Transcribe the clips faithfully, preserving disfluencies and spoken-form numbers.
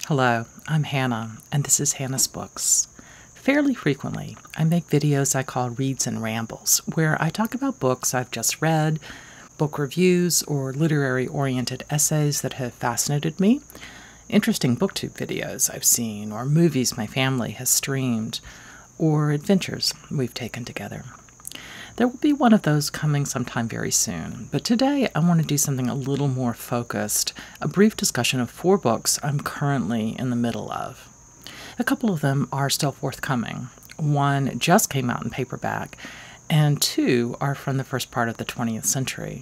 Hello, I'm Hannah, and this is Hannah's Books. Fairly frequently, I make videos I call Reads and Rambles, where I talk about books I've just read, book reviews, or literary-oriented essays that have fascinated me, interesting booktube videos I've seen, or movies my family has streamed, or adventures we've taken together. There will be one of those coming sometime very soon, but today I want to do something a little more focused, a brief discussion of four books I'm currently in the middle of. A couple of them are still forthcoming. One just came out in paperback, and two are from the first part of the twentieth century.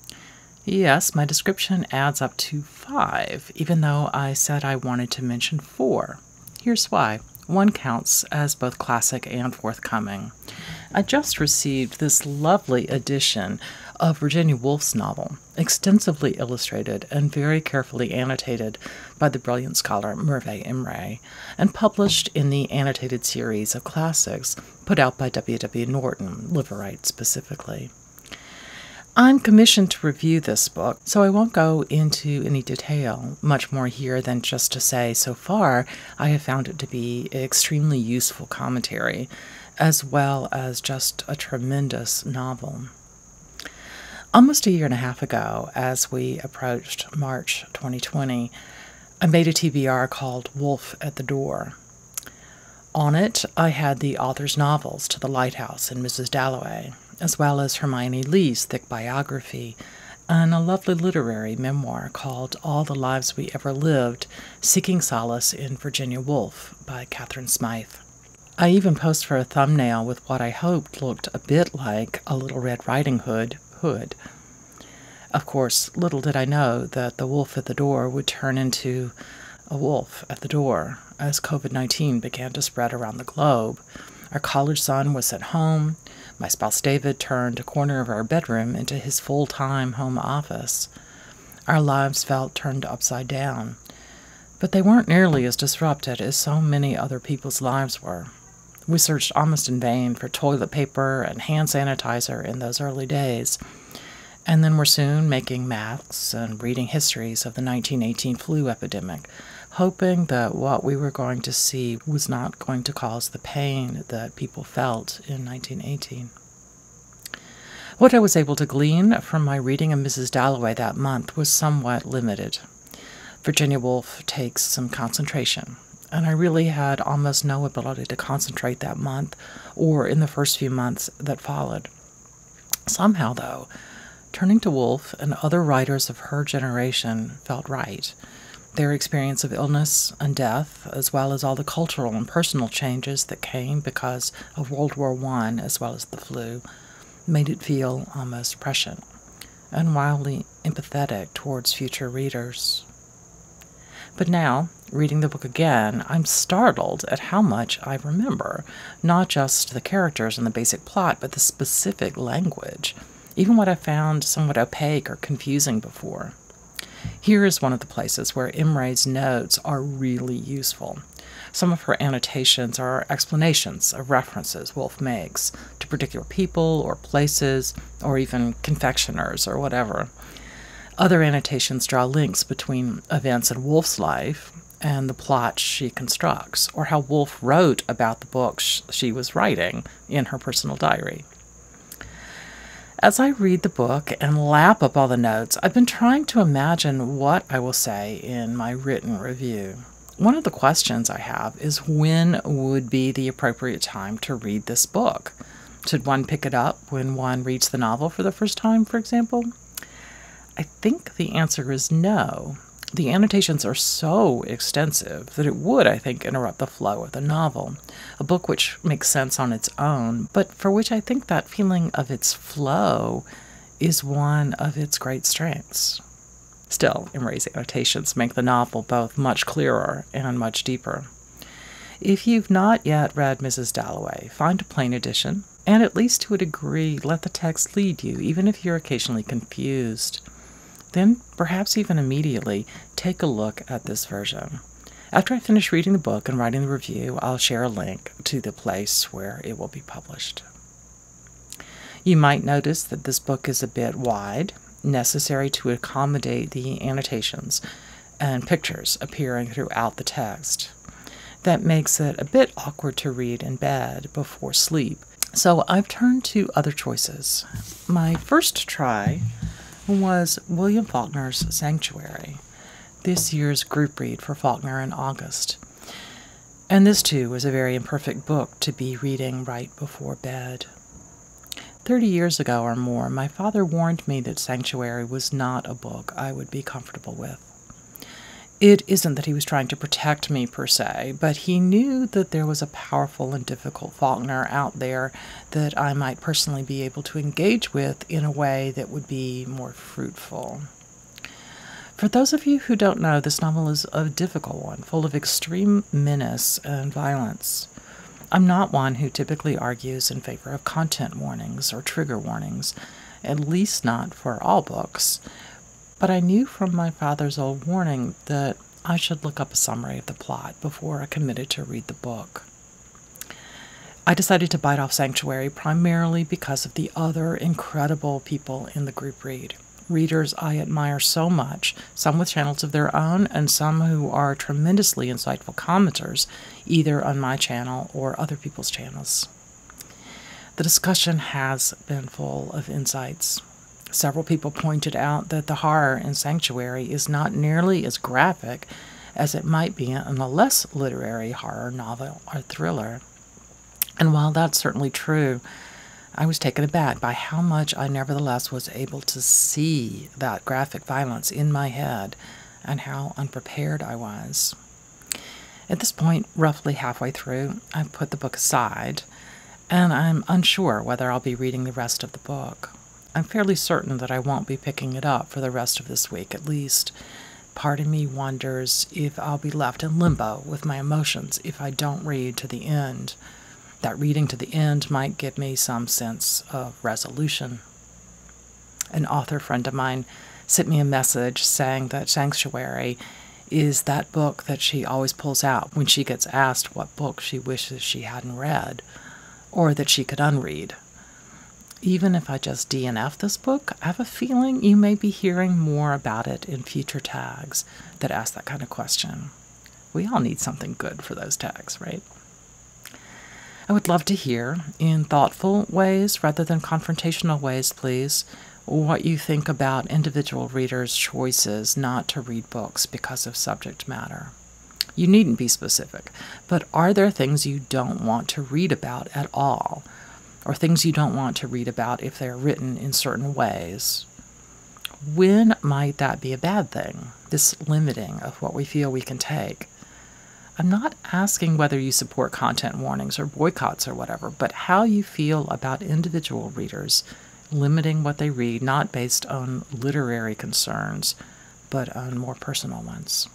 Yes, my description adds up to five, even though I said I wanted to mention four. Here's why. One counts as both classic and forthcoming. I just received this lovely edition of Virginia Woolf's novel, extensively illustrated and very carefully annotated by the brilliant scholar Merve Emre, and published in the Annotated series of classics put out by W W Norton, Liverite specifically. I'm commissioned to review this book, so I won't go into any detail, much more here than just to say so far I have found it to be an extremely useful commentary, as well as just a tremendous novel. Almost a year and a half ago, as we approached March twenty twenty, I made a T B R called Wolf at the Door. On it, I had the author's novels To the Lighthouse and Missus Dalloway, as well as Hermione Lee's thick biography, and a lovely literary memoir called All the Lives We Ever Lived, Seeking Solace in Virginia Woolf by Catherine Smythe. I even posed for a thumbnail with what I hoped looked a bit like a Little Red Riding Hood hood. Of course, little did I know that the wolf at the door would turn into a wolf at the door as COVID nineteen began to spread around the globe. Our college son was at home. My spouse David turned a corner of our bedroom into his full-time home office. Our lives felt turned upside down, but they weren't nearly as disrupted as so many other people's lives were. We searched almost in vain for toilet paper and hand sanitizer in those early days, and then were soon making masks and reading histories of the nineteen eighteen flu epidemic, hoping that what we were going to see was not going to cause the pain that people felt in nineteen eighteen. What I was able to glean from my reading of Missus Dalloway that month was somewhat limited. Virginia Woolf takes some concentration, and I really had almost no ability to concentrate that month or in the first few months that followed. Somehow, though, turning to Woolf and other writers of her generation felt right. Their experience of illness and death, as well as all the cultural and personal changes that came because of World War One as well as the flu, made it feel almost prescient and wildly empathetic towards future readers. But now, reading the book again, I'm startled at how much I remember, not just the characters and the basic plot, but the specific language, even what I found somewhat opaque or confusing before. Here is one of the places where Emre's notes are really useful. Some of her annotations are explanations of references Woolf makes to particular people or places or even confectioners or whatever. Other annotations draw links between events in Woolf's life and the plot she constructs, or how Woolf wrote about the books she was writing in her personal diary. As I read the book and lap up all the notes, I've been trying to imagine what I will say in my written review. One of the questions I have is when would be the appropriate time to read this book? Should one pick it up when one reads the novel for the first time, for example? I think the answer is no. The annotations are so extensive that it would, I think, interrupt the flow of the novel, a book which makes sense on its own, but for which I think that feeling of its flow is one of its great strengths. Still, Emre's annotations make the novel both much clearer and much deeper. If you've not yet read Missus Dalloway, find a plain edition, and at least to a degree let the text lead you, even if you're occasionally confused. Then, perhaps even immediately, take a look at this version. After I finish reading the book and writing the review, I'll share a link to the place where it will be published. You might notice that this book is a bit wide, necessary to accommodate the annotations, and pictures appearing throughout the text. That makes it a bit awkward to read in bed before sleep. So I've turned to other choices. My first try was William Faulkner's Sanctuary, this year's group read for Faulkner in August. And this, too, was a very imperfect book to be reading right before bed. Thirty years ago or more, my father warned me that Sanctuary was not a book I would be comfortable with. It isn't that he was trying to protect me per se, but he knew that there was a powerful and difficult Faulkner out there that I might personally be able to engage with in a way that would be more fruitful. For those of you who don't know, this novel is a difficult one, full of extreme menace and violence. I'm not one who typically argues in favor of content warnings or trigger warnings, at least not for all books. But I knew from my father's old warning that I should look up a summary of the plot before I committed to read the book. I decided to bite off Sanctuary primarily because of the other incredible people in the group read. Readers I admire so much, some with channels of their own and some who are tremendously insightful commenters, either on my channel or other people's channels. The discussion has been full of insights. Several people pointed out that the horror in Sanctuary is not nearly as graphic as it might be in a less literary horror novel or thriller. And while that's certainly true, I was taken aback by how much I nevertheless was able to see that graphic violence in my head and how unprepared I was. At this point, roughly halfway through, I put the book aside, and I'm unsure whether I'll be reading the rest of the book. I'm fairly certain that I won't be picking it up for the rest of this week, at least. Part of me wonders if I'll be left in limbo with my emotions if I don't read to the end. That reading to the end might give me some sense of resolution. An author friend of mine sent me a message saying that Sanctuary is that book that she always pulls out when she gets asked what book she wishes she hadn't read, or that she could unread. Even if I just D N F this book, I have a feeling you may be hearing more about it in future tags that ask that kind of question. We all need something good for those tags, right? I would love to hear, in thoughtful ways rather than confrontational ways, please, what you think about individual readers' choices not to read books because of subject matter. You needn't be specific, but are there things you don't want to read about at all? Or things you don't want to read about if they're written in certain ways? When might that be a bad thing, this limiting of what we feel we can take? I'm not asking whether you support content warnings or boycotts or whatever, but how you feel about individual readers limiting what they read, not based on literary concerns, but on more personal ones.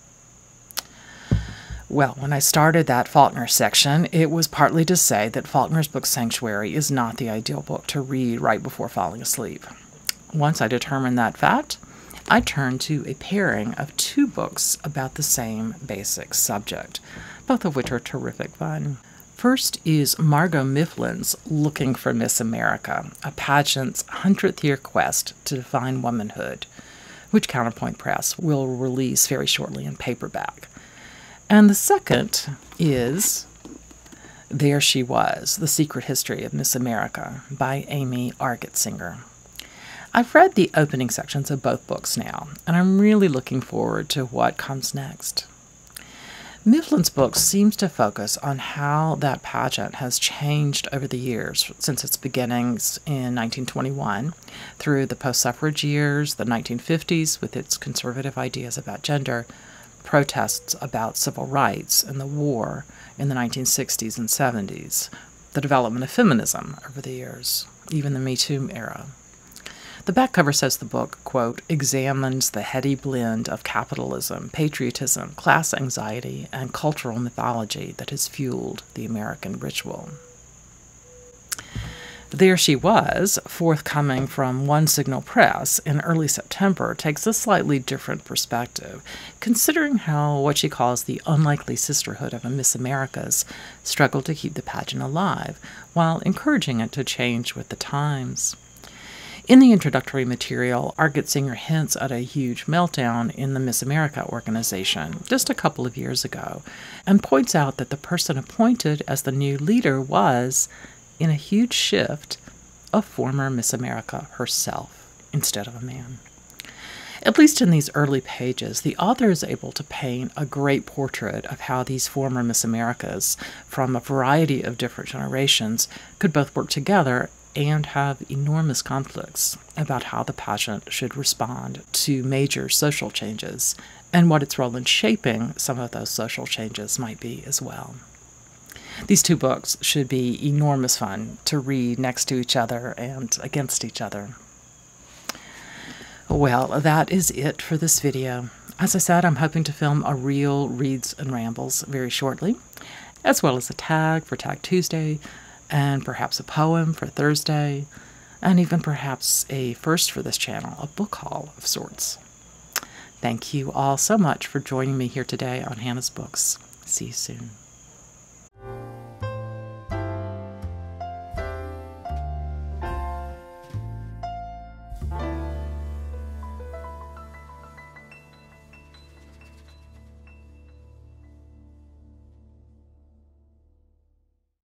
Well, when I started that Faulkner section, it was partly to say that Faulkner's book Sanctuary is not the ideal book to read right before falling asleep. Once I determined that fact, I turned to a pairing of two books about the same basic subject, both of which are terrific fun. First is Margot Mifflin's Looking for Miss America, a pageant's hundredth year quest to define womanhood, which Counterpoint Press will release very shortly in paperback. And the second is There She Was, The Secret History of Miss America by Amy Argetsinger. I've read the opening sections of both books now, and I'm really looking forward to what comes next. Mifflin's book seems to focus on how that pageant has changed over the years, since its beginnings in nineteen twenty-one, through the post-suffrage years, the nineteen fifties, with its conservative ideas about gender, protests about civil rights, and the war in the nineteen sixties and seventies, the development of feminism over the years, even the Me Too era. The back cover says the book, quote, examines the heady blend of capitalism, patriotism, class anxiety, and cultural mythology that has fueled the American ritual. There She Was, forthcoming from One Signal Press in early September, takes a slightly different perspective, considering how what she calls the unlikely sisterhood of a Miss Americas struggled to keep the pageant alive, while encouraging it to change with the times. In the introductory material, Argetsinger hints at a huge meltdown in the Miss America organization just a couple of years ago, and points out that the person appointed as the new leader was, in a huge shift, a former Miss America herself instead of a man. At least in these early pages, the author is able to paint a great portrait of how these former Miss Americas, from a variety of different generations, could both work together and have enormous conflicts about how the pageant should respond to major social changes, and what its role in shaping some of those social changes might be as well. These two books should be enormous fun to read next to each other and against each other. Well, that is it for this video. As I said, I'm hoping to film a real Reads and Rambles very shortly, as well as a tag for Tag Tuesday, and perhaps a poem for Thursday, and even perhaps a first for this channel, a book haul of sorts. Thank you all so much for joining me here today on Hannah's Books. See you soon.